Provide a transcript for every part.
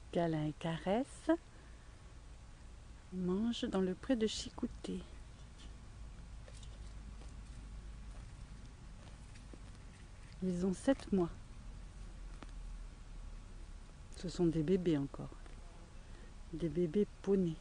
Câlin et caresse mangent dans le pré de Chicouté. Ils ont 7 mois. Ce sont des bébés encore. Des bébés poneys.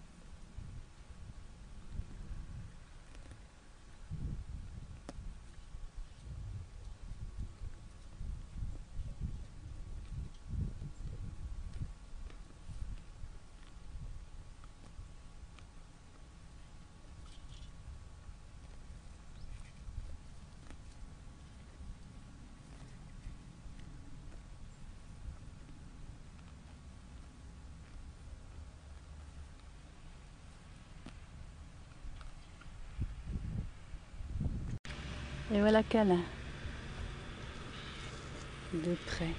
Et voilà Câlin, de près.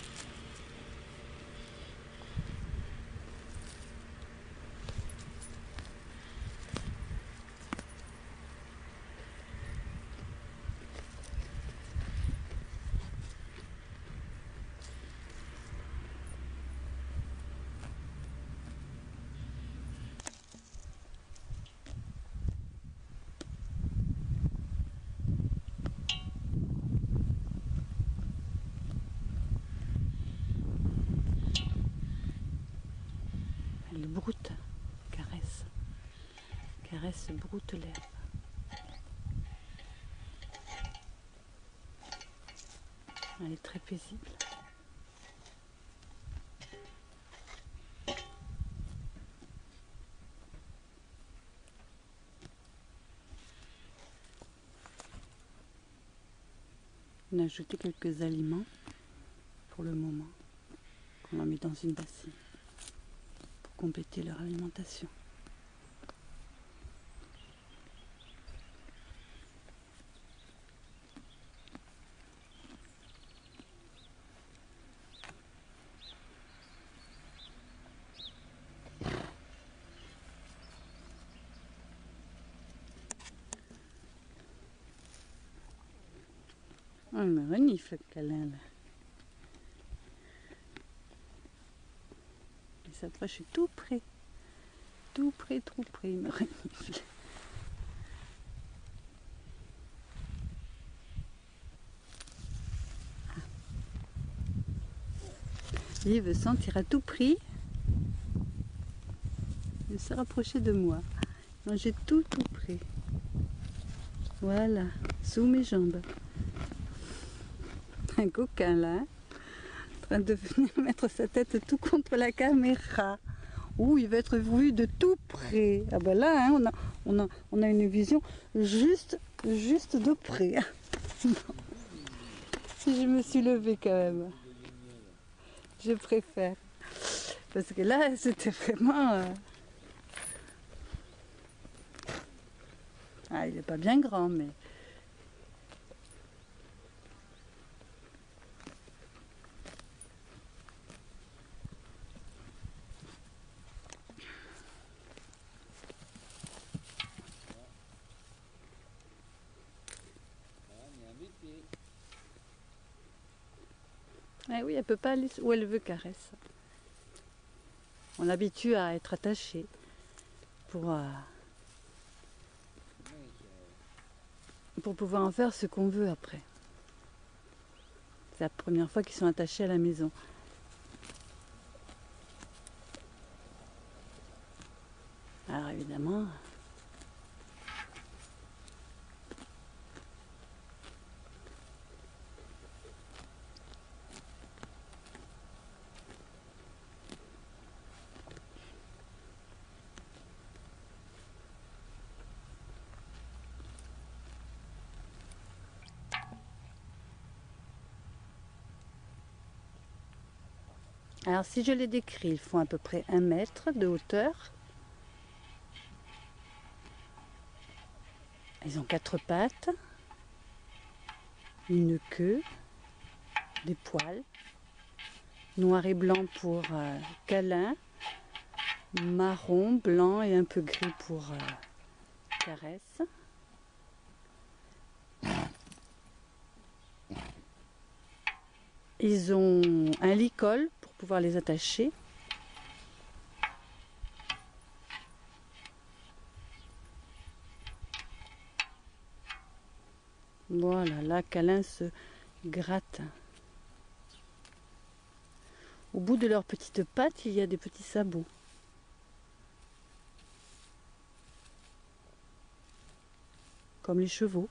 Elle broute, caresse. Caresse, broute l'herbe. Elle est très paisible. On a ajouté quelques aliments pour le moment, qu'on a mis dans une bassine pour compléter leur alimentation. Oh, il me renifle le câlin là. Il s'approche tout près, tout près, il me renifle. Il veut sentir à tout prix. Il veut se rapprocher de moi. Manger tout près. Voilà, sous mes jambes. Un coquin là, hein, en train de venir mettre sa tête tout contre la caméra. Ouh, il va être vu de tout près. Ah ben là, hein, on a une vision juste de près. Si je me suis levée quand même. Je préfère. Parce que là, c'était vraiment... Ah, il n'est pas bien grand, mais... Ah oui, elle peut pas aller où elle veut, caresse. On l'habitue à être attaché pour pouvoir en faire ce qu'on veut après. C'est la première fois qu'ils sont attachés à la maison. Alors évidemment... Alors si je les décris, ils font à peu près 1 mètre de hauteur. Ils ont 4 pattes, une queue, des poils, noir et blanc pour câlin, marron, blanc et un peu gris pour caresse. Ils ont un licol pour pouvoir les attacher. Voilà, là, Câlin se gratte. Au bout de leurs petites pattes, il y a des petits sabots. Comme les chevaux.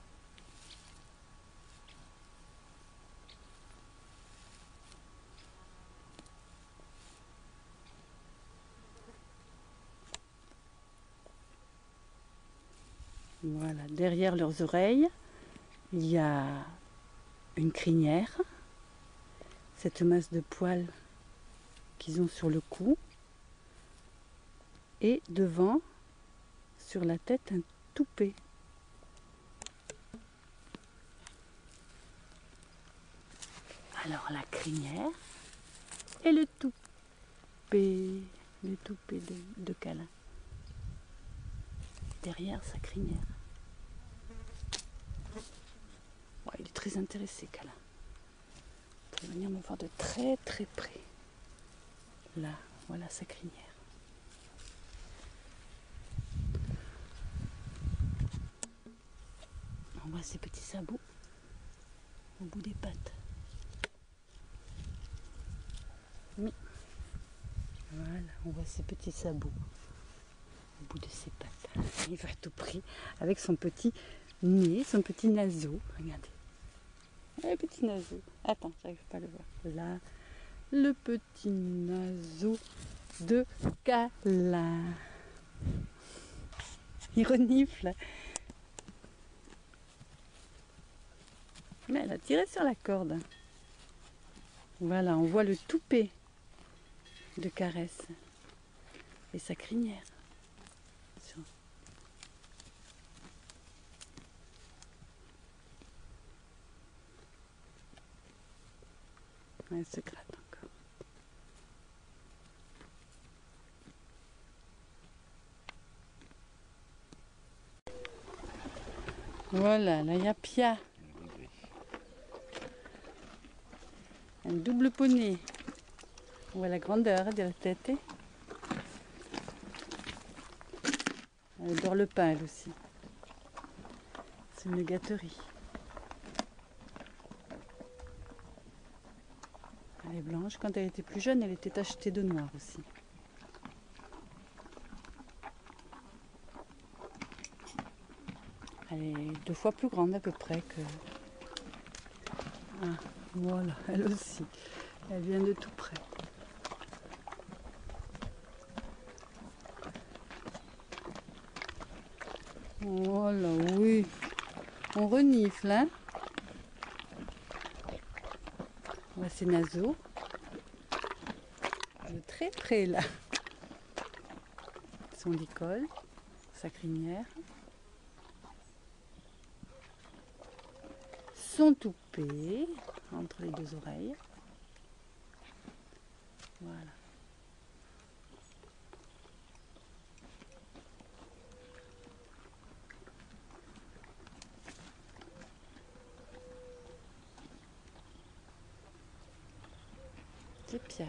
Voilà, derrière leurs oreilles, il y a une crinière, cette masse de poils qu'ils ont sur le cou, et devant, sur la tête, un toupet. Alors la crinière et le toupet de Câlin. Derrière sa crinière. Ouais, il est très intéressé, Câlin. Pour venir me voir de très très près. Là, voilà sa crinière. On voit ses petits sabots au bout des pattes. Oui. Voilà, on voit ses petits sabots au bout de ses pattes. Il va à tout prix avec son petit nez, son petit naseau. Regardez. Le petit naseau. Attends, j'arrive pas à le voir. Là, le petit naseau de Câlin. Il renifle. Mais elle a tiré sur la corde. Voilà, on voit le toupet de Caresse et sa crinière. Elle se gratte encore. Voilà, là il y a Pia. Un double poney. On voit la grandeur de la tête. Elle adore le pain, elle aussi. C'est une gâterie. Elle est blanche. Quand elle était plus jeune, elle était tachetée de noir aussi. Elle est 2 fois plus grande à peu près que... Ah, voilà, elle aussi. Elle vient de tout près. Voilà, oui. On renifle, hein. On voit ses naseaux. De très près, là. Son licol, sa crinière. Son toupet entre les 2 oreilles. Voilà. C'est Pia.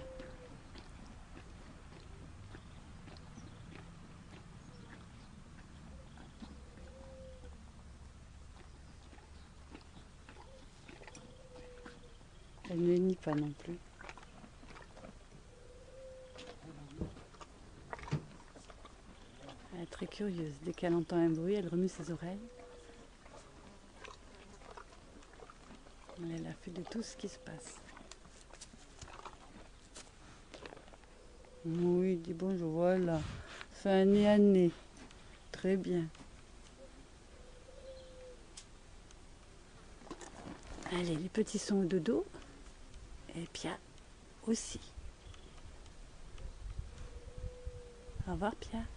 Elle ne nie pas non plus. Elle est très curieuse. Dès qu'elle entend un bruit, elle remue ses oreilles. Elle a fait de tout ce qui se passe. Oui, dis bonjour, voilà. Fait un nez à nez. Très bien. Allez, les petits sont au dodo. Et Pia aussi. Au revoir, Pia.